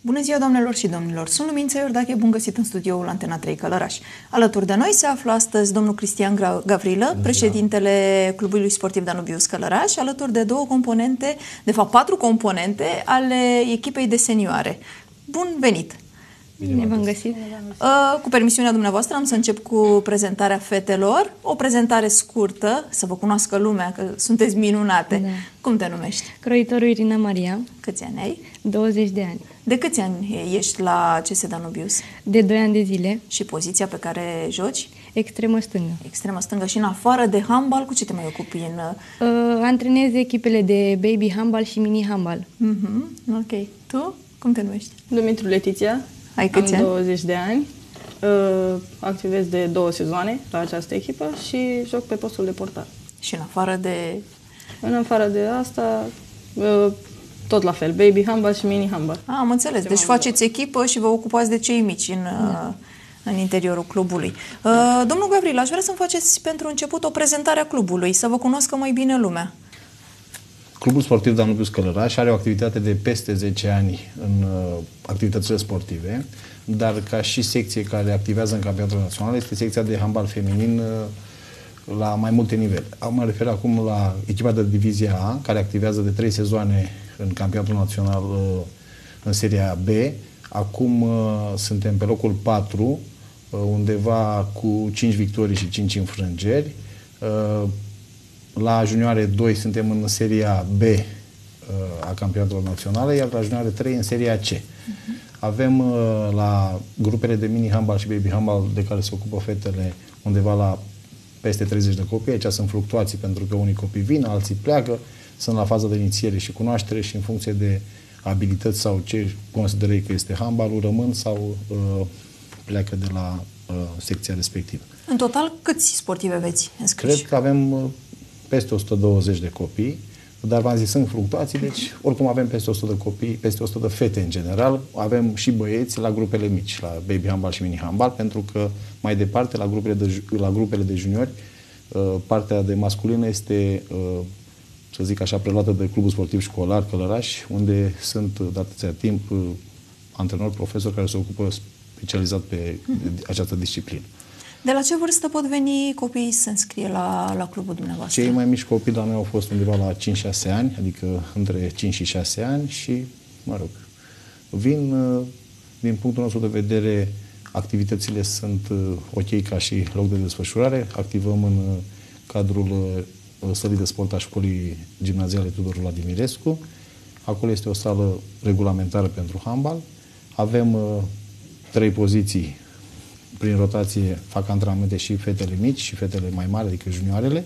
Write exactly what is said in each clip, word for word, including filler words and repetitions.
Bună ziua, doamnelor și domnilor! Sunt Lumința Iordache, bun găsit în studioul Antena trei Călăraș. Alături de noi se află astăzi domnul Cristian Gavrilă, președintele Clubului Sportiv Danubius Călăraș, alături de două componente, de fapt patru componente ale echipei de senioare. Bun venit! Bine v-am găsit! Uh, cu permisiunea dumneavoastră am să încep cu prezentarea fetelor. O prezentare scurtă, să vă cunoască lumea, că sunteți minunate. Da. Cum te numești? Croitorul Irina Maria. Câți ani ai? douăzeci de ani. De câți ani ești la C S Danubius? De doi ani de zile. Și poziția pe care joci? Extremă stângă. Extremă stângă. Și în afară de handbal, cu ce te mai ocupi? În... Uh, antrenez echipele de baby handbal și mini handbal. Mm-hmm. Ok. Tu? Cum te numești? Dumitru Letiția. Ai câți Am ani? douăzeci de ani. Uh, activez de două sezoane la această echipă și joc pe postul de portar. Și în afară de... În afară de asta, uh, tot la fel, baby handbal și mini handbal. Ah, am înțeles. Deci faceți echipă și vă ocupați de cei mici în, da. în interiorul clubului. Uh, domnul Gavril, aș vrea să-mi faceți pentru început o prezentare a clubului, să vă cunoască mai bine lumea. Clubul Sportiv Danubius Călăraș are o activitate de peste zece ani în uh, activitățile sportive, dar ca și secție care activează în campionatul național este secția de handbal feminin uh, la mai multe nivele. Mă refer acum la echipa de divizia A, care activează de trei sezoane în campionatul național uh, în seria B. Acum uh, suntem pe locul patru, uh, undeva cu cinci victorii și cinci înfrângeri. Uh, La junioare doi suntem în seria B uh, a campionatelor naționale, iar la junioare trei în seria C. Uh-huh. Avem uh, la grupele de mini handbal și baby handbal de care se ocupă fetele undeva la peste treizeci de copii. Aici sunt fluctuații pentru că unii copii vin, alții pleacă, sunt la faza de inițiere și cunoaștere și în funcție de abilități sau ce considerăi că este handbalul, rămân sau uh, pleacă de la uh, secția respectivă. În total, câți sportivi aveți înscriși? Cred că avem uh, peste o sută douăzeci de copii, dar v-am zis, sunt fluctuații, deci oricum avem peste o sută de copii, peste o sută de fete în general, avem și băieți la grupele mici, la baby handbal și mini handbal, pentru că mai departe, la grupele de, la grupele de juniori, partea de masculină este, să zic așa, preluată de Clubul Sportiv Școlar Călăraș, unde sunt de atâția timp antrenori, profesori care se ocupă specializat pe această disciplină. De la ce vârstă pot veni copiii să se înscrie la, la clubul dumneavoastră? Cei mai mici copii la noi au fost undeva la cinci șase ani, adică între cinci și șase ani și, mă rog, vin, din punctul nostru de vedere, activitățile sunt ok ca și loc de desfășurare. Activăm în cadrul sălii de sport a școlii gimnaziale Tudor Vladimirescu. Acolo este o sală regulamentară pentru handbal. Avem trei poziții. Prin rotație fac antrenamente și fetele mici și fetele mai mari, adică junioarele,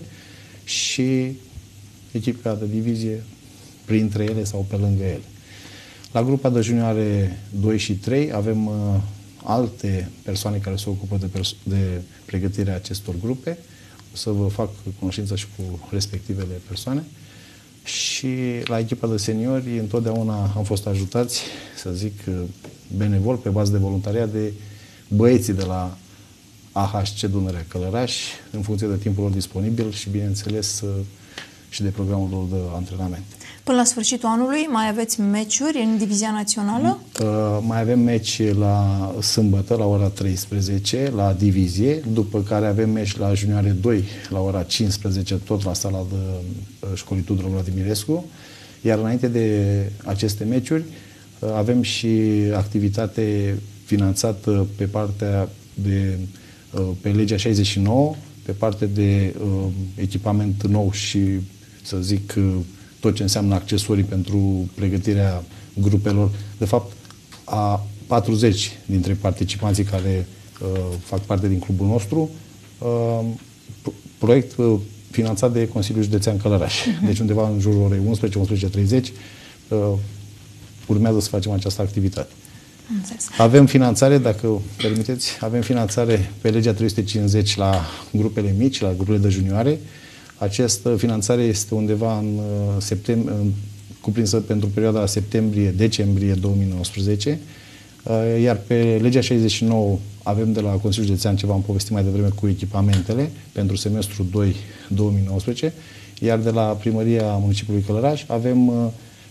și echipa de divizie printre ele sau pe lângă ele. La grupa de junioare doi și trei avem uh, alte persoane care se ocupă de, perso de pregătirea acestor grupe. O să vă fac cunoștință și cu respectivele persoane. Și la echipa de seniori întotdeauna am fost ajutați, să zic, benevol, pe bază de voluntariat, de băieții de la A H C Dunărea Călăraș, în funcție de timpul lor disponibil și, bineînțeles, și de programul lor de antrenament. Până la sfârșitul anului mai aveți meciuri în divizia națională? Uh, mai avem meci la sâmbătă, la ora treisprezece, la divizie, după care avem meci la junioare doi, la ora cincisprezece, tot la sala de uh, școlii Tudor Vladimirescu. Iar înainte de aceste meciuri, uh, avem și activitate finanțată pe partea de, pe legea șaizeci și nouă, pe partea de uh, echipament nou și, să zic, tot ce înseamnă accesorii pentru pregătirea grupelor. De fapt, a patruzeci dintre participanții care uh, fac parte din clubul nostru, uh, proiect uh, finanțat de Consiliul Județean Călăraș. Uh-huh. Deci undeva în jurul orei unsprezece unsprezece treizeci uh, urmează să facem această activitate. Avem finanțare, dacă permiteți, avem finanțare pe legea trei sute cincizeci la grupele mici, la grupele de junioare. Această finanțare este undeva în septembrie, cuprinsă pentru perioada septembrie-decembrie două mii nouăsprezece, iar pe legea șaizeci și nouă avem de la Consiliul Județean, ce v-am povestit mai devreme, cu echipamentele pentru semestrul doi două mii nouăsprezece, iar de la Primăria Municipiului Călăraș avem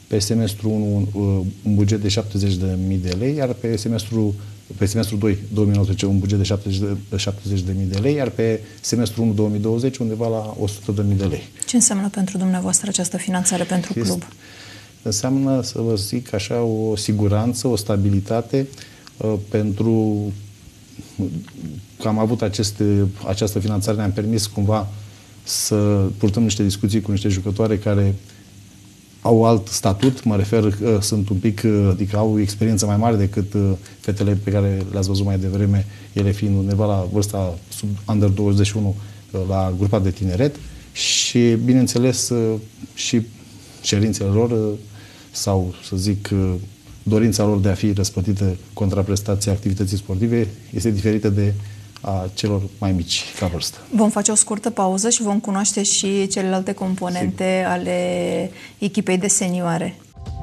pe semestru unu un buget de șaptezeci de mii de lei, iar pe semestru pe semestrul doi, două mii nouăsprezece, un buget de șaptezeci de mii de lei, iar pe semestrul unu, două mii douăzeci, undeva la o sută de mii de lei. Ce înseamnă pentru dumneavoastră această finanțare pentru este, club? Înseamnă, să vă zic așa, o siguranță, o stabilitate uh, pentru că am avut aceste, această finanțare, ne-am permis cumva să purtăm niște discuții cu niște jucătoare care au alt statut, mă refer, sunt un pic, adică au o experiență mai mare decât fetele pe care le-ați văzut mai devreme, ele fiind undeva la vârsta sub under douăzeci și unu la grupa de tineret și, bineînțeles, și cerințele lor sau, să zic, dorința lor de a fi răsplătită contraprestația activității sportive este diferită de a celor mai mici ca vârstă. Vom face o scurtă pauză și vom cunoaște și celelalte componente Sigur. ale echipei de senioare.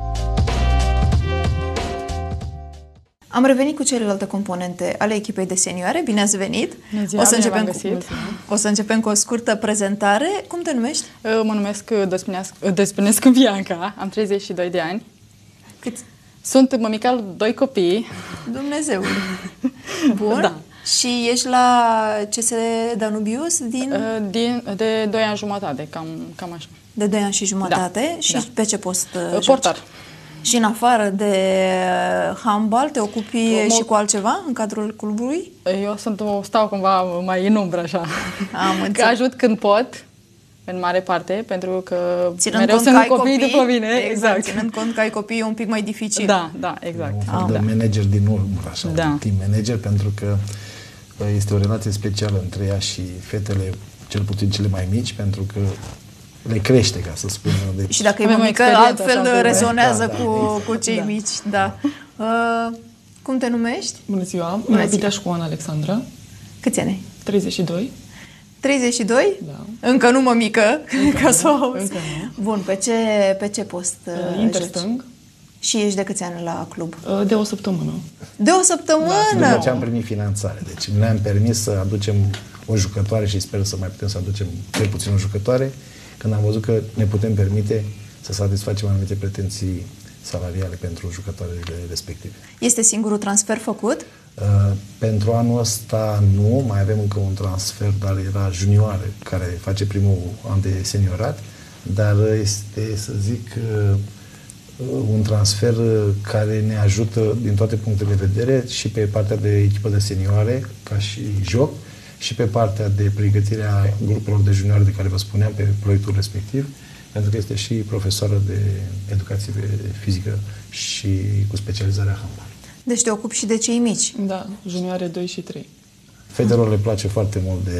Am revenit cu celelalte componente ale echipei de senioare. Bine ați venit! Ziua, o, să începem cu, găsit. o să începem cu o scurtă prezentare. Cum te numești? Mă numesc Dăspânescu Bianca, am treizeci și doi de ani. Cât? Sunt mămica lui doi copii. Dumnezeule! Bun! Da. Și ești la C S Danubius din... din de doi ani jumătate, cam, cam așa. De doi ani și jumătate. Da. Și da. Pe ce post Portar. Joci? Și în afară de handbal, te ocupi Mă... și cu altceva în cadrul clubului? Eu sunt, stau cumva mai în umbră, așa. Am că ajut când pot, în mare parte, pentru că ținând mereu cont sunt copii, copii după mine. Exact, exact. Ținând cont că ai copii, e un pic mai dificil. Da, da, exact. Un fel de da. manager din urmă, așa, da. un team manager, pentru că este o relație specială între ea și fetele, cel puțin cele mai mici, pentru că le crește, ca să spun. Deci... Și dacă e mămică, altfel așa, rezonează da, da, cu, exact. cu cei da. mici. Da. Uh, cum te numești? Bună ziua, mă Piteș cu Ana Alexandra. Câți ani ai? treizeci și doi. treizeci și doi? Da. Încă nu mămică, Încă ca să o auzi. Încă nu. Bun, pe ce, pe ce post uh, Interstâng. Și ești de câți ani la club? De o săptămână. De o săptămână? Da, după ce am primit finanțare. Deci ne-am permis să aducem o jucătoare și sper să mai putem să aducem cel puțin o jucătoare, când am văzut că ne putem permite să satisfacem anumite pretenții salariale pentru jucătoarele respective. Este singurul transfer făcut? Uh, pentru anul ăsta nu, mai avem încă un transfer, dar era junioare, care face primul an de seniorat, dar este, să zic, uh, un transfer care ne ajută din toate punctele de vedere și pe partea de echipă de senioare, ca și joc, și pe partea de pregătire a grupurilor de juniori de care vă spuneam pe proiectul respectiv, pentru că este și profesoară de educație fizică și cu specializarea handbal. Deci te ocupi și de cei mici. Da, junioare doi și trei. Fetelor le place foarte mult de,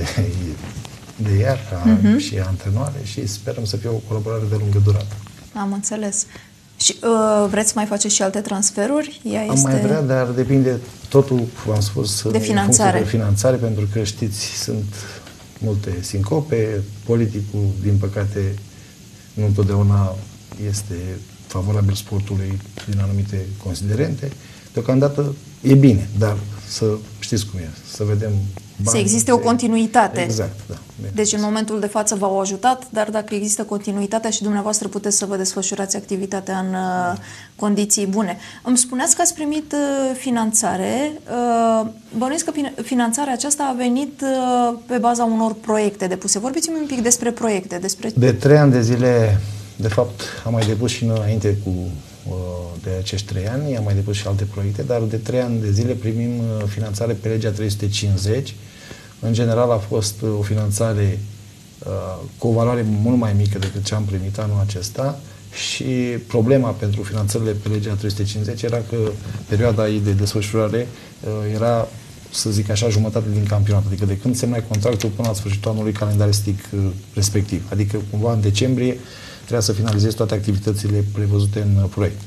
de ea, ca uh-huh. și antrenoare, și sperăm să fie o colaborare de lungă durată. Am înțeles. Și uh, vreți să mai faceți și alte transferuri? Ea Am este... mai vrea, dar depinde totul, v-am spus, de finanțare. de finanțare, pentru că, știți, sunt multe sincope, politicul, din păcate, nu întotdeauna este favorabil sportului din anumite considerente. Deocamdată e bine, dar să știți cum e, să vedem bani, să existe o continuitate. Exact, da. Deci în momentul de față v-au ajutat, dar dacă există continuitatea și dumneavoastră puteți să vă desfășurați activitatea în uh, condiții bune. Îmi spuneați că ați primit uh, finanțare. Uh, bănuiesc că finanțarea aceasta a venit uh, pe baza unor proiecte depuse. Vorbiți-mi un pic despre proiecte. Despre... De trei ani de zile, de fapt, am mai depus și înainte cu de acești trei ani, am mai depus și alte proiecte, dar de trei ani de zile primim finanțare pe legea trei sute cincizeci. În general a fost o finanțare uh, cu o valoare mult mai mică decât ce am primit anul acesta și problema pentru finanțările pe legea trei sute cincizeci era că perioada ei de desfășurare uh, era, să zic așa, jumătate din campionat, adică de când semnai contractul până la sfârșitul anului calendaristic uh, respectiv. Adică cumva în decembrie trebuia să finalizezi toate activitățile prevăzute în proiect.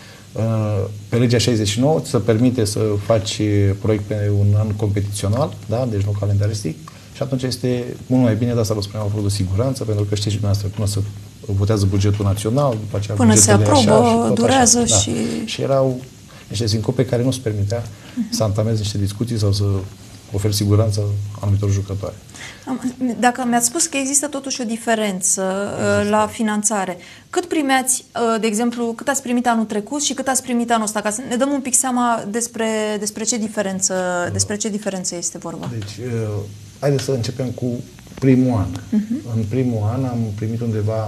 Pe legea șaizeci și nouă să permite să faci proiect pe un an competițional, da? Deci nu calendaristic, și atunci este mult mai bine, dar asta vă spuneam, a fost de siguranță, pentru că știți și dumneavoastră până să votează bugetul național, după aceea până se aprobă, așa, și durează așa, și... Da. Și erau niște sincope care nu-ți permitea uh-huh. să antamezi niște discuții sau să oferi siguranță anumitor jucători. Dacă mi-ați spus că există totuși o diferență uh, la finanțare, cât primeați, uh, de exemplu, cât ați primit anul trecut și cât ați primit anul ăsta, ca să ne dăm un pic seama despre, despre, ce, diferență, despre ce diferență este vorba? Deci, uh, haideți să începem cu primul an. Uh-huh. În primul an am primit undeva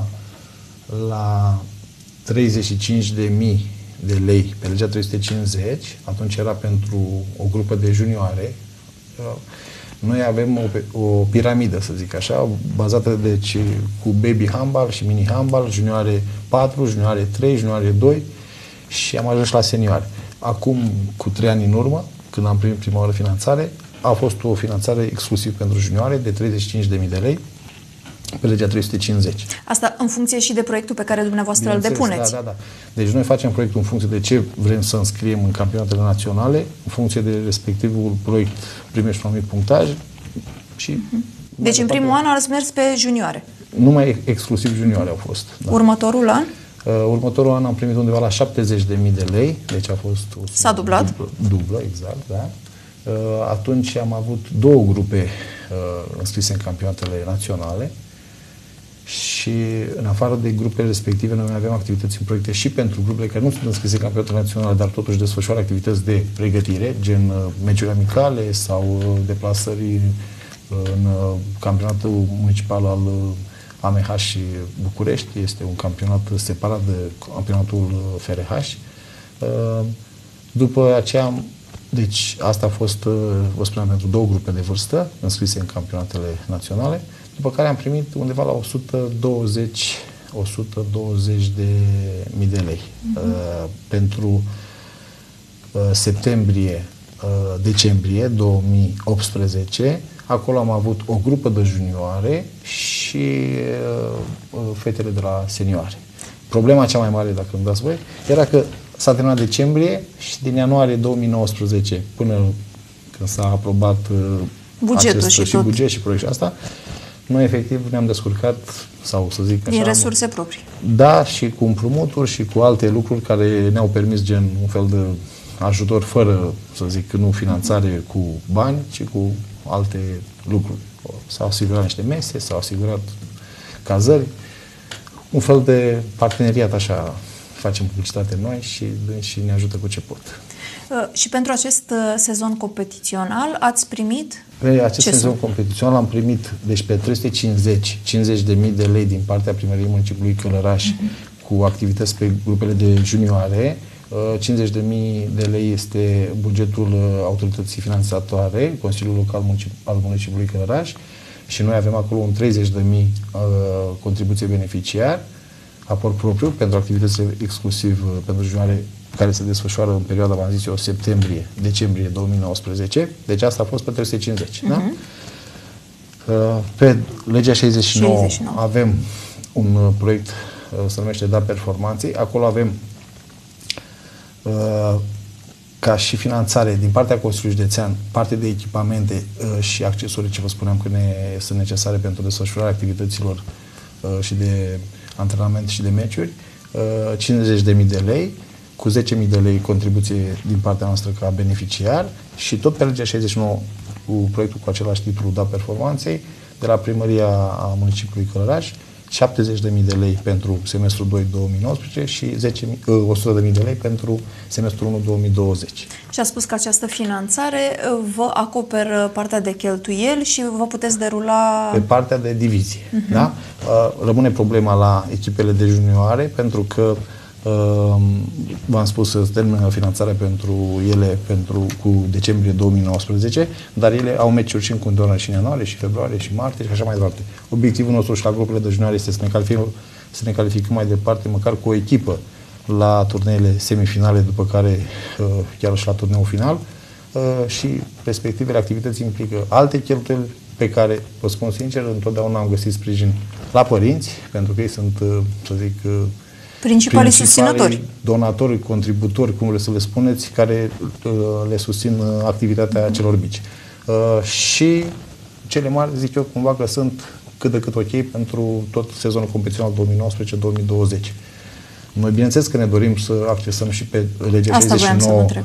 la treizeci și cinci de mii de lei pe legea trei sute cincizeci, atunci era pentru o grupă de junioare. Noi avem o, o piramidă, să zic așa, bazată deci, cu baby handball și mini handball, junioare patru, junioare trei, junioare doi și am ajuns la senioare. Acum, cu trei ani în urmă, când am primit prima oară finanțare, a fost o finanțare exclusiv pentru junioare de treizeci și cinci de mii de lei pe legea trei sute cincizeci. Asta în funcție și de proiectul pe care dumneavoastră îl depuneți. Da, da, da. Deci noi facem proiectul în funcție de ce vrem să înscriem în campionatele naționale, în funcție de respectivul proiect primești un anumit punctaj și... Uh-huh. Deci în primul an ați mers pe junioare. Numai exclusiv junioare au fost. Da. Următorul an? Uh, următorul an am primit undeva la șaptezeci de mii de lei, deci a fost... S-a dublat? Dublă, dublă, exact, da. Uh, atunci am avut două grupe uh, înscrise în campionatele naționale. Și în afară de grupele respective, noi avem activități în proiecte și pentru grupele care nu sunt înscrise în campionatele naționale, dar totuși desfășoară activități de pregătire, gen uh, meciuri amicale sau uh, deplasări uh, în uh, campionatul municipal al uh, A M H și București. Este un campionat separat de campionatul uh, F R H. Uh, după aceea, deci asta a fost, uh, vă spuneam, pentru două grupe de vârstă înscrise în campionatele naționale, după care am primit undeva la o sută douăzeci de mii de lei. Uh-huh. uh, pentru uh, septembrie, uh, decembrie două mii optsprezece, acolo am avut o grupă de junioare și uh, fetele de la senioare. Problema cea mai mare, dacă îmi dați voi, era că s-a terminat decembrie și din ianuarie două mii nouăsprezece până când s-a aprobat uh, bugetul acest, și, și tot. buget și proiect și asta, noi efectiv ne-am descurcat, sau să zic așa... Din resurse proprii. Da, și cu împrumuturi și cu alte lucruri care ne-au permis gen un fel de ajutor fără, să zic, nu finanțare cu bani, ci cu alte lucruri. S-au asigurat niște mese, s-au asigurat cazări, un fel de parteneriat așa, facem publicitate noi și, și ne ajută cu ce pot. Uh, și pentru acest uh, sezon competițional ați primit? Pe acest ce sezon sunt? competițional am primit, deci pe trei sute cincizeci, cincizeci de mii de lei din partea primăriei municipiului Călăraș, uh-huh. cu activități pe grupele de junioare. Uh, cincizeci de mii de lei este bugetul uh, autorității finanțatoare, Consiliul Local Municip- al municipiului Călăraș, și noi avem acolo un treizeci de mii uh, contribuție beneficiar, aport propriu pentru activitățile exclusiv uh, pentru junioare, care se desfășoară în perioada, v-am zis eu, septembrie-decembrie două mii nouăsprezece. Deci asta a fost pe trei sute cincizeci. Uh-huh. Da? Pe legea șaizeci și nouă, șaizeci și nouă avem un proiect, se numește Da Performanței. Acolo avem ca și finanțare din partea Consiliului Județean, parte de echipamente și accesorii, ce vă spuneam că ne sunt necesare pentru desfășurarea activităților și de antrenament și de meciuri, cincizeci de mii de lei, cu zece mii de lei contribuție din partea noastră ca beneficiar și tot pe legea șaizeci și nouă cu proiectul cu același titlu Da Performanței de la primăria a municipiului Călăraș, șaptezeci de mii de lei pentru semestrul doi două mii nouăsprezece și zece mii, o sută de mii de lei pentru semestrul unu două mii douăzeci. Și a spus că această finanțare vă acoperă partea de cheltuieli și vă puteți derula... Pe partea de divizie. Uh-huh. Da? Rămâne problema la echipele de junioare, pentru că v-am spus să termină finanțarea pentru ele pentru, cu decembrie două mii nouăsprezece, dar ele au meciuri și în continuare și în ianuarie, și februarie, și martie și așa mai departe. Obiectivul nostru și la grupele de junioare este să ne calificăm, să ne calificăm mai departe, măcar cu o echipă la turneele semifinale, după care chiar și la turneul final, și respectivele activități implică alte cheltuieli pe care, vă spun sincer, întotdeauna am găsit sprijin la părinți, pentru că ei sunt, să zic, principalii susținători, donatori, contributori, cum vreți să le spuneți, care uh, le susțin uh, activitatea celor mici. Uh, și cele mari, zic eu, cumva că sunt cât de cât ok pentru tot sezonul competițional două mii nouăsprezece două mii douăzeci. Noi, bineînțeles că ne dorim să accesăm și pe legea Asta șaizeci și nouă, să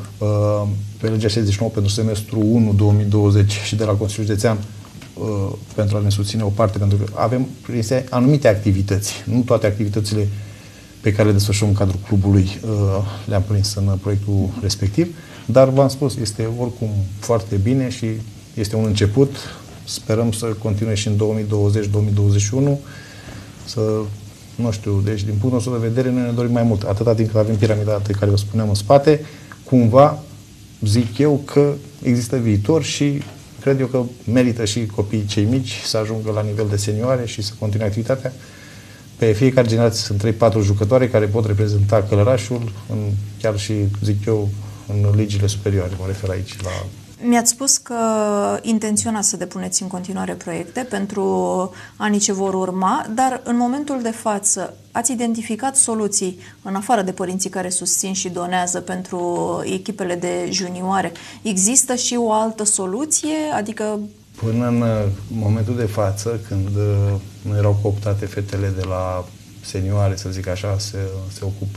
pe legea șaizeci și nouă pentru semestrul unu două mii douăzeci și de la Consiliul Județean pentru a ne susține o parte, pentru că avem anumite activități, nu toate activitățile pe care le desfășurăm în cadrul clubului le-am prins în proiectul respectiv, dar v-am spus, este oricum foarte bine și este un început. Sperăm să continue și în două mii douăzeci două mii douăzeci și unu, să, nu știu, deci din punctul nostru de vedere noi ne dorim mai mult, atâta timp cât avem piramida pe care o spuneam în spate, cumva zic eu că există viitor și cred eu că merită și copiii cei mici să ajungă la nivel de senioare și să continue activitatea. Pe fiecare generație sunt trei patru jucătoare care pot reprezenta Călărașul, în, chiar și, zic eu, în ligile superioare, mă refer aici la... Mi-ați spus că intenționați să depuneți în continuare proiecte pentru anii ce vor urma, dar în momentul de față ați identificat soluții, în afară de părinții care susțin și donează pentru echipele de junioare. Există și o altă soluție? Adică... Până în momentul de față, când nu erau cooptate fetele de la senioare, să zic așa, se, se ocupe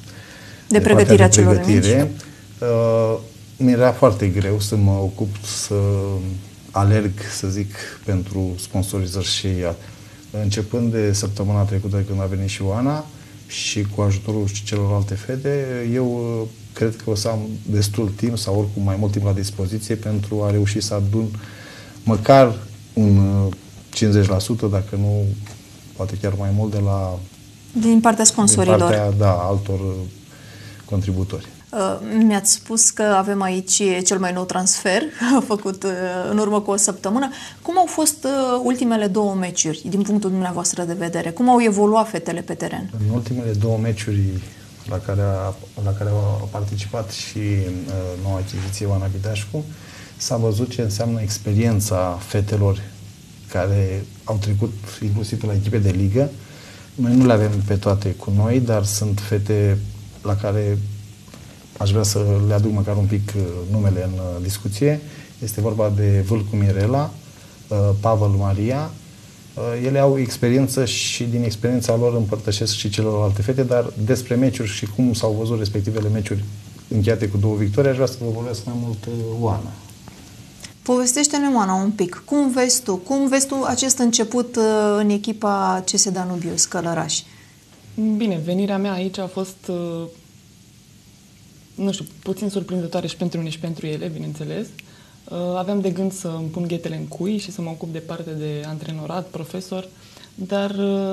de, de pregătirea de celor pregătire, mici. Uh, mi-era foarte greu să mă ocup, să alerg, să zic, pentru sponsorizări și începând de săptămâna trecută când a venit și Oana și cu ajutorul și celorlalte fete, eu cred că o să am destul timp sau oricum mai mult timp la dispoziție pentru a reuși să adun măcar un cincizeci la sută, dacă nu, poate chiar mai mult, de la... Din partea sponsorilor. Din partea, da, altor contributori. Mi-ați spus că avem aici cel mai nou transfer făcut în urmă cu o săptămână. Cum au fost ultimele două meciuri, din punctul dumneavoastră de vedere? Cum au evoluat fetele pe teren? În ultimele două meciuri la care a, la care a participat și uh, noua achiziție Oana Bidașcu, s-a văzut ce înseamnă experiența fetelor care au trecut inclusiv pe la echipe de ligă. Noi nu le avem pe toate cu noi, dar sunt fete la care aș vrea să le aduc măcar un pic numele în discuție. Este vorba de Vâlcu Mirela, Pavel Maria. Ele au experiență și din experiența lor împărtășesc și celorlalte fete, dar despre meciuri și cum s-au văzut respectivele meciuri încheiate cu două victorii, aș vrea să vă vorbesc mai mult Oana. Povestește-ne, Oana, un pic. Cum vezi tu? Cum vezi tu acest început în echipa C S Danubius Călăraș? Bine, venirea mea aici a fost, nu știu, puțin surprinzătoare și pentru mine și pentru ele, bineînțeles. Aveam de gând să îmi pun ghetele în cui și să mă ocup de parte de antrenorat, profesor, dar...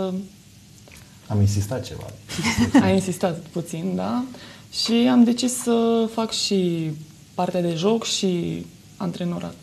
Am insistat ceva. A insistat puțin, da? Și am decis să fac și partea de joc și antrenorat.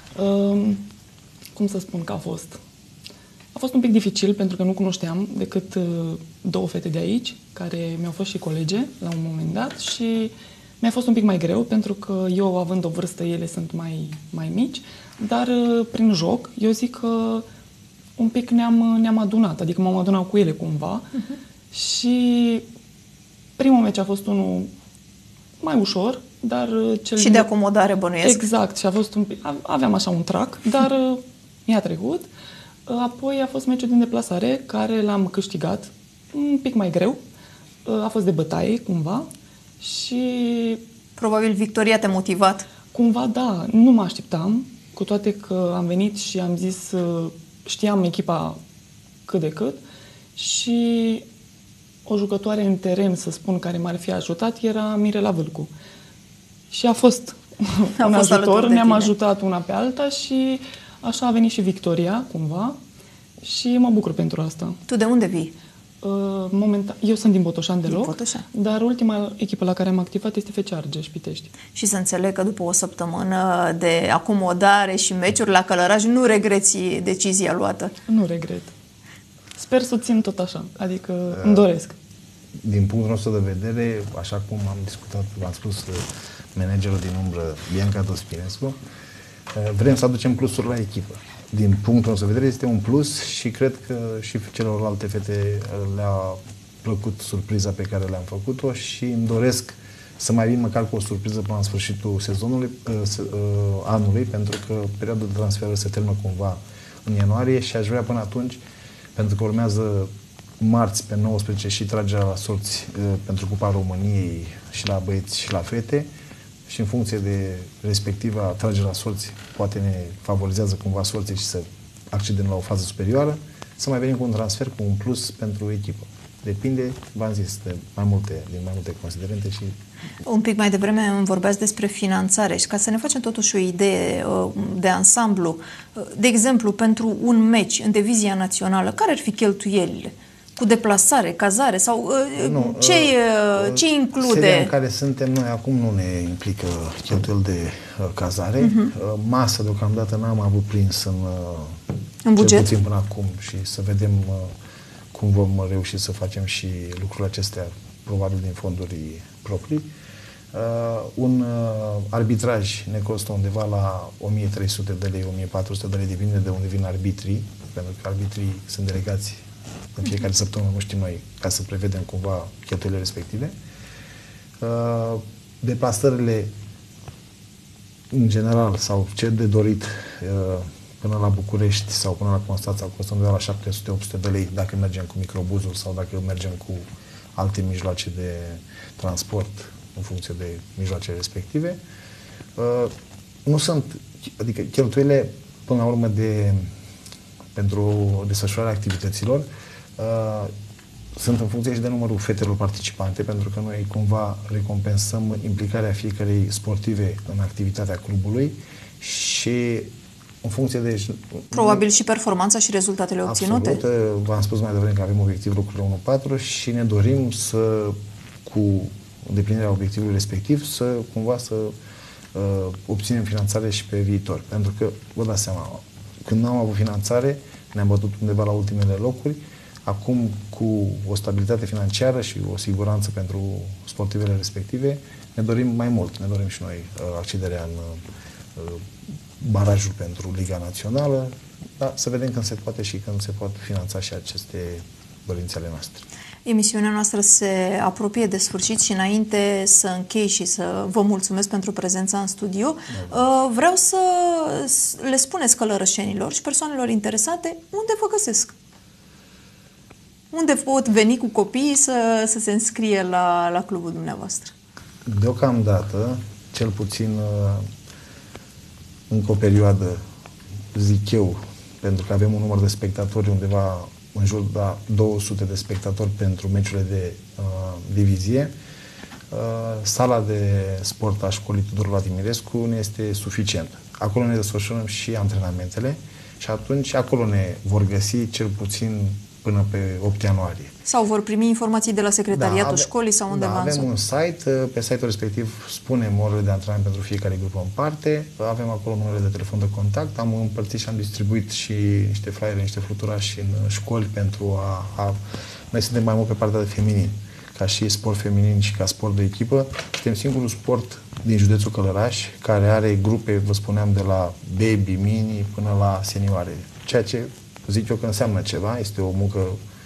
Cum să spun că a fost? A fost un pic dificil pentru că nu cunoșteam decât două fete de aici, care mi-au fost și colege la un moment dat și mi-a fost un pic mai greu pentru că eu, având o vârstă, ele sunt mai, mai mici, dar prin joc, eu zic că un pic ne-am, ne-am adunat, adică m-am adunat cu ele cumva uh-huh. și primul meci a fost unul mai ușor, dar cel... Și de acomodare, bănuiesc. Exact, și a fost un pic, aveam așa un trac, dar mi-a trecut. Apoi a fost meciul din deplasare, care l-am câștigat un pic mai greu. A fost de bătaie, cumva. Și... Probabil victoria te-a motivat. Cumva, da. Nu mă așteptam, cu toate că am venit și am zis, știam echipa cât de cât. Și o jucătoare în teren, să spun, care m-ar fi ajutat, era Mirela Vâlcu. Și a fost a un fost ajutor, ne-am ajutat una pe alta și așa a venit și victoria, cumva, și mă bucur pentru asta. Tu de unde vii? Uh, momentan, eu sunt din Botoșani deloc, din Botoșani. Dar ultima echipă la care am activat este F C Argeș, Pitești. Și să înțeleg că după o săptămână de acomodare și meciuri la Călăraș, nu regreți decizia luată? Nu regret. Sper să o țin tot așa, adică uh, îmi doresc. Din punctul nostru de vedere, așa cum am discutat, v-am spus, managerul din umbră, Bianca Dospinescu, vrem să aducem plusuri la echipă. Din punctul nostru de vedere este un plus și cred că și celorlalte fete le-a plăcut surpriza pe care le-am făcut-o și îmi doresc să mai vin măcar cu o surpriză până la sfârșitul sezonului, anului, pentru că perioada de transfer se termină cumva în ianuarie și aș vrea până atunci, pentru că urmează marți pe nouăsprezece și tragerea la sorți pentru Cupa României și la băieți și la fete și în funcție de respectiva tragere la sorți poate ne favorizează cumva sorții și să accedem la o fază superioară, să mai venim cu un transfer, cu un plus pentru echipă. Depinde, v-am zis, de mai multe, din mai multe considerente și... Un pic mai devreme îmi vorbeați despre finanțare și ca să ne facem totuși o idee de ansamblu, de exemplu, pentru un meci în divizia națională, care ar fi cheltuielile? Cu deplasare, cazare sau nu, ce, ce include? Seria în care suntem noi acum nu ne implică cheltuieli de cazare. Uh-huh. Masă deocamdată n-am avut prins în, în buget, puțin până acum și să vedem cum vom reuși să facem și lucrurile acestea, probabil din fonduri proprii. Uh, un uh, arbitraj ne costă undeva la o mie trei sute de lei, o mie patru sute de lei, depinde de unde vin arbitrii, pentru că arbitrii sunt delegați în fiecare săptămână, nu știm noi, ca să prevedem cumva cheltuielile respective. Uh, deplasările, în general, sau ce de dorit uh, până la București sau până la Constanța, costă undeva la șapte sute opt sute de lei dacă mergem cu microbuzul sau dacă mergem cu alte mijloace de transport în funcție de mijloacele respective. Uh, nu sunt, adică cheltuielile, până la urmă, de, pentru desfășurarea activităților, uh, sunt în funcție și de numărul fetelor participante, pentru că noi cumva recompensăm implicarea fiecărei sportive în activitatea clubului și în funcție de... Probabil și performanța și rezultatele obținute. Absolut. V-am spus mai devreme că avem obiectiv lucrurile unu patru și ne dorim să, cu îndeplinirea obiectivului respectiv, să cumva să uh, obținem finanțare și pe viitor. Pentru că, vă dați seama, când n-am avut finanțare, ne-am bătut undeva la ultimele locuri. Acum, cu o stabilitate financiară și o siguranță pentru sportivele respective, ne dorim mai mult. Ne dorim și noi uh, accederea în uh, barajul pentru Liga Națională, dar să vedem când se poate și când se pot finanța și aceste dorințe ale noastre. Emisiunea noastră se apropie de sfârșit și înainte să închei și să vă mulțumesc pentru prezența în studio, da. vreau să le spuneți călărășenilor și persoanelor interesate unde vă găsesc. Unde pot veni cu copiii să, să se înscrie la, la clubul dumneavoastră? Deocamdată, cel puțin încă o perioadă, zic eu, pentru că avem un număr de spectatori undeva în jur de două sute de spectatori pentru meciurile de uh, divizie. Uh, sala de sport a școlii Tudor Vladimirescu ne este suficientă. Acolo ne desfășurăm și antrenamentele și atunci acolo ne vor găsi cel puțin până pe opt ianuarie. Sau vor primi informații de la secretariatul da, școlii sau undeva da, avem un site, pe site-ul respectiv spunem orele de antrenament pentru fiecare grupă în parte, avem acolo numerele de telefon de contact, am împărțit și am distribuit și niște flyere, niște fluturași în școli pentru a, a... Noi suntem mai mult pe partea de feminin, ca și sport feminin și ca sport de echipă. Suntem singurul sport din județul Călăraș care are grupe, vă spuneam, de la baby, mini până la senioare, ceea ce zic eu că înseamnă ceva, este o muncă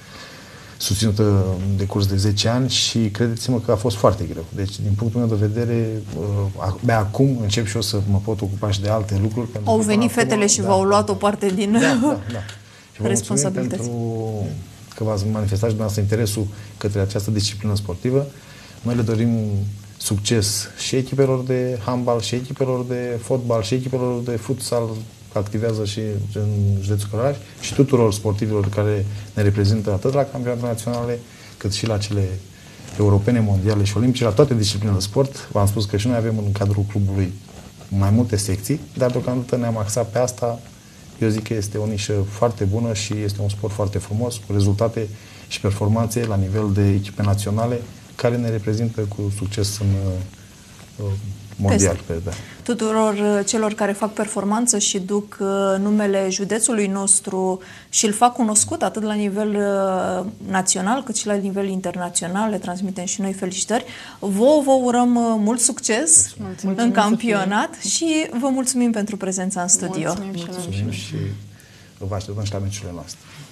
susținută de curs de zece ani și credeți-mă că a fost foarte greu. Deci, din punctul meu de vedere, abia acum încep și eu să mă pot ocupa și de alte lucruri. Pentru Au venit fetele acum, și da, v-au luat da, o parte din da, da, da. Și vă responsabilități. Pentru că v-ați manifestat și dumneavoastră interesul către această disciplină sportivă. Noi le dorim succes și echipelor de handbal, și echipelor de fotbal, și echipelor de futsal, activează și în județul Călăraș și tuturor sportivilor care ne reprezintă atât la campionate naționale, cât și la cele europene, mondiale și olimpice, la toate disciplinele de sport. V-am spus că și noi avem în cadrul clubului mai multe secții, dar deocamdată ne-am axat pe asta. Eu zic că este o nișă foarte bună și este un sport foarte frumos, cu rezultate și performanțe la nivel de echipe naționale, care ne reprezintă cu succes în uh, mondial. Pe, da. Tuturor celor care fac performanță și duc uh, numele județului nostru și îl fac cunoscut atât la nivel uh, național cât și la nivel internațional, le transmitem și noi felicitări. Vă vă urăm uh, mult succes mulțumim. În campionat și vă mulțumim pentru prezența în studio. Mulțumim și, mulțumim și vă așteptăm și la meciurile noastre.